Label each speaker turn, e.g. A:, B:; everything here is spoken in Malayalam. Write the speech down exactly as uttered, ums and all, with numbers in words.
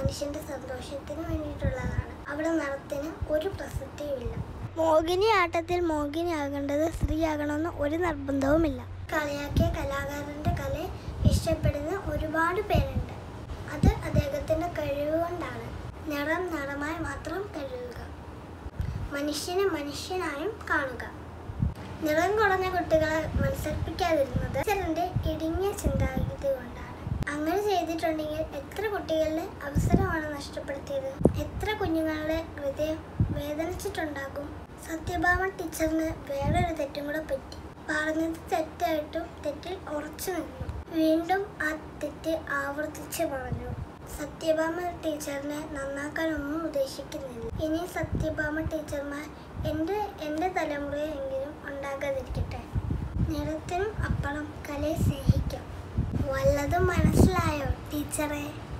A: മനുഷ്യന്റെ സന്തോഷത്തിന് വേണ്ടിയിട്ടുള്ളതാണ്. അവിടെ നിറത്തിന് ഒരു പ്രസക്തിയുമില്ല. മോഹിനിയാട്ടത്തിൽ മോഹിനിയാകേണ്ടത് സ്ത്രീയാകണമെന്ന് ഒരു നിർബന്ധവുമില്ല. കളിയാക്കിയ കലാകാരന്റെ കലയെ ഇഷ്ടപ്പെടുന്ന ഒരുപാട് പേരുണ്ട്. അത് അദ്ദേഹത്തിന്റെ കഴിവ് കൊണ്ടാണ്. നിറം നിറമായി മാത്രം കരുതുക, മനുഷ്യനെ മനുഷ്യനായും കാണുക. നിറം കുറഞ്ഞ കുട്ടികളെ മത്സരിപ്പിക്കാതിരുന്നത് ടീച്ചറിന്റെ ഇടുങ്ങിയ ചിന്താഗതി കൊണ്ടാണ്. അങ്ങനെ ചെയ്തിട്ടുണ്ടെങ്കിൽ എത്ര കുട്ടികളുടെ അവസരമാണ് നഷ്ടപ്പെടുത്തിയത്, എത്ര കുഞ്ഞുങ്ങളുടെ ഹൃദയം വേദനിച്ചിട്ടുണ്ടാകും. സത്യഭാമ ടീച്ചറിന് വേറൊരു തെറ്റും കൂടെ പറ്റി. പറഞ്ഞത് തെറ്റായിട്ടും തെറ്റിൽ ഉറച്ചു നിന്നു. വീണ്ടും ആ തെറ്റ് ആവർത്തിച്ച് പറഞ്ഞു. സത്യഭാമ ടീച്ചറിനെ നന്നാക്കാനൊന്നും ഉദ്ദേശിക്കുന്നില്ല. ഇനി സത്യഭാമ ടീച്ചർമാർ എൻ്റെ എൻ്റെ തലമുറയെങ്കിലും ഉണ്ടാകാതിരിക്കട്ടെ. നിറത്തിനും അപ്പുറം കലയെ സ്നേഹിക്കാം. വല്ലതും മനസ്സിലായോ ടീച്ചറെ?